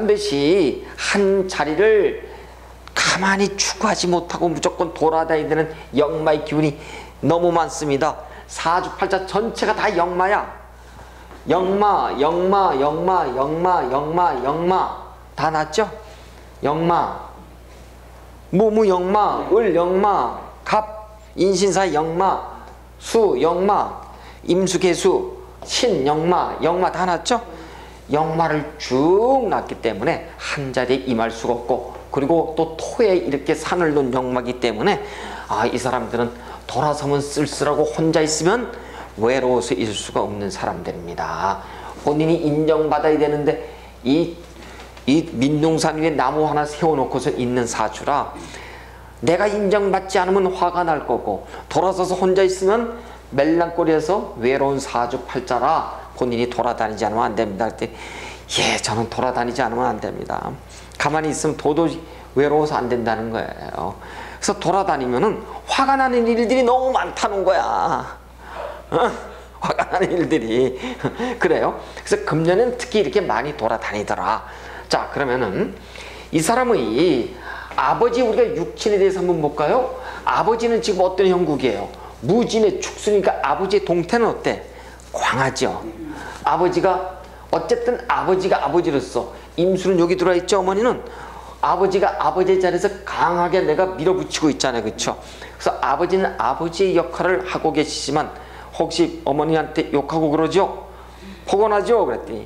반드시 한 자리를 가만히 추구하지 못하고 무조건 돌아다니는 역마의 기운이 너무 많습니다. 사주팔자 전체가 다 역마야. 역마, 역마, 역마, 역마, 역마, 역마. 다 났죠? 역마. 무무 역마, 을 역마, 갑, 인신사 역마, 수 역마, 임수개수, 신 역마, 역마 다 났죠? 역마를 쭉 났기 때문에 한 자리에 임할 수가 없고, 그리고 또 토에 이렇게 산을 놓은 역마이기 때문에 이 사람들은 돌아서면 쓸쓸하고 혼자 있으면 외로워서 있을 수가 없는 사람들입니다. 본인이 인정받아야 되는데 이 민둥산 위에 나무 하나 세워놓고서 있는 사주라, 내가 인정받지 않으면 화가 날 거고 돌아서서 혼자 있으면 멜랑거리에서 외로운 사주팔자라 본인이 돌아다니지 않으면 안 됩니다. 그때 저는 돌아다니지 않으면 안 됩니다. 가만히 있으면 도저히 외로워서 안 된다는 거예요. 그래서 돌아다니면은 화가 나는 일들이 너무 많다는 거야. 화가 나는 일들이. 그래요. 그래서 금년에는 특히 이렇게 많이 돌아다니더라. 자, 그러면은 이 사람의 아버지, 우리가 육친에 대해서 한번 볼까요? 아버지는 지금 어떤 형국이에요? 무진의 축수니까 아버지의 동태는 어때? 광하죠. 아버지가 어쨌든 아버지가 아버지로서, 임수는 여기 들어와 있죠. 어머니는 아버지가 아버지의 자리에서 강하게 내가 밀어붙이고 있잖아요. 그렇죠? 그래서 아버지는 아버지의 역할을 하고 계시지만 혹시 어머니한테 욕하고 그러죠? 포곤하죠? 그랬더니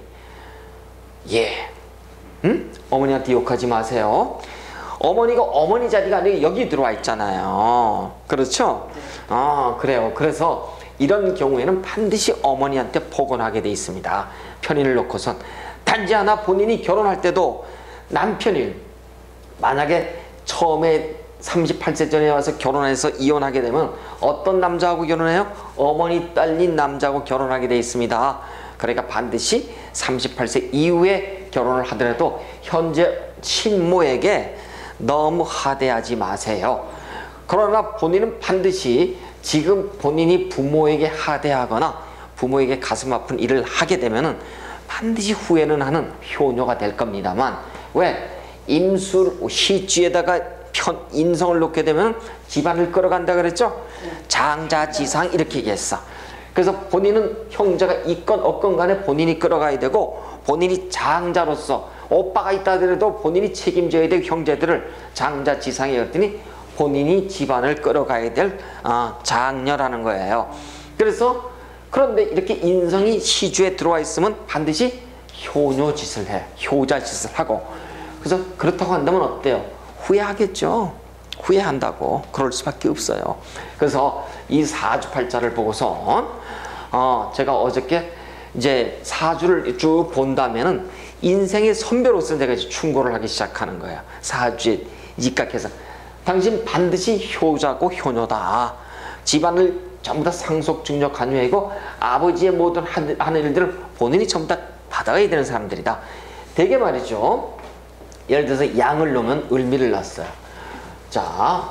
어머니한테 욕하지 마세요. 어머니가 어머니 자리가 아니라 여기 들어와 있잖아요. 그렇죠? 그래요. 그래서 이런 경우에는 반드시 어머니한테 포곤하게 돼 있습니다. 편인을 놓고선. 단지 하나, 본인이 결혼할 때도 남편이 만약에 처음에 38세 전에 와서 결혼해서 이혼하게 되면 어떤 남자하고 결혼해요? 어머니 딸린 남자하고 결혼하게 돼 있습니다. 그러니까 반드시 38세 이후에 결혼을 하더라도 현재 친모에게 너무 하대하지 마세요. 그러나 본인은 반드시 지금 본인이 부모에게 하대하거나 부모에게 가슴 아픈 일을 하게 되면은 반드시 후회는 하는 효녀가 될 겁니다만, 왜? 임술 시주에다가 인성을 놓게 되면 집안을 끌어간다 그랬죠? 장자지상 이렇게 얘기했어. 그래서 본인은 형제가 있건 없건 간에 본인이 끌어가야 되고, 본인이 장자로서 오빠가 있다 하더라도 본인이 책임져야 될 형제들을 장자지상에 했더니 본인이 집안을 끌어가야 될 장녀라는 거예요. 그래서 그런데 이렇게 인성이 시주에 들어와 있으면 반드시 효녀 짓을 해. 효자 짓을 하고. 그래서 그렇다고 한다면 어때요? 후회하겠죠. 후회한다고. 그럴 수밖에 없어요. 그래서 이 사주팔자를 보고서 제가 어저께 이제 사주를 쭉 본다면은 인생의 선배로서 내가 이제 충고를 하기 시작하는 거예요. 사주에 입각해서 당신 반드시 효자고 효녀다. 집안을 전부 다 상속증력 간유하고 아버지의 모든 하는 일들을 본인이 전부 다 받아가야 되는 사람들이다. 되게 말이죠. 예를 들어서 양을 놓으면 을미를 낳았어요. 자,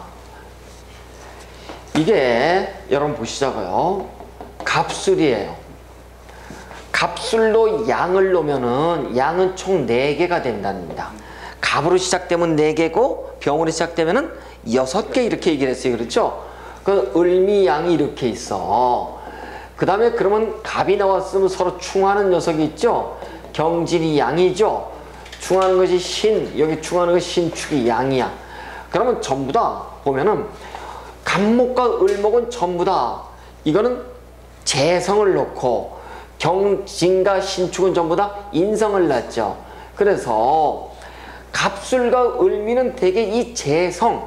이게 여러분 보시자고요. 갑술이에요. 갑술로 양을 놓으면은 양은 총 4개가 된답니다. 갑으로 시작되면 4개고 병으로 시작되면은 6개 이렇게 얘기를 했어요. 그렇죠? 그 을미양이 이렇게 있어. 그 다음에 그러면 갑이 나왔으면 서로 충하는 녀석이 있죠? 경진이 양이죠? 충하는 것이 신, 여기 충하는 것이 신축이 양이야. 그러면 전부 다 보면은 갑목과 을목은 전부 다 이거는 재성을 놓고 경진과 신축은 전부 다 인성을 낳죠. 그래서 갑술과 을미는 대개 이 재성,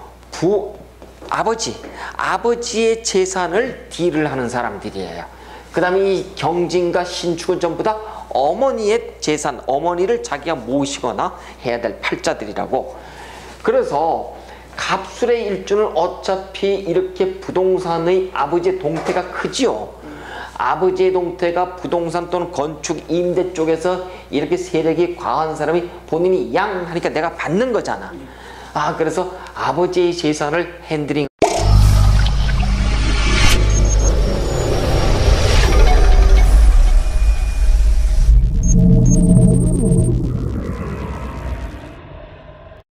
아버지의 재산을 딜을 하는 사람들이에요. 그 다음에 이 경진과 신축은 전부 다 어머니의 재산, 어머니를 자기가 모시거나 해야 될 팔자들이라고. 그래서 갑술의 일주는 어차피 이렇게 부동산의 아버지의 동태가 크지요. 아버지의 동태가 부동산 또는 건축, 임대 쪽에서 이렇게 세력이 과한 사람이 본인이 양 하니까 내가 받는 거잖아. 그래서 아버지의 재산을 핸들링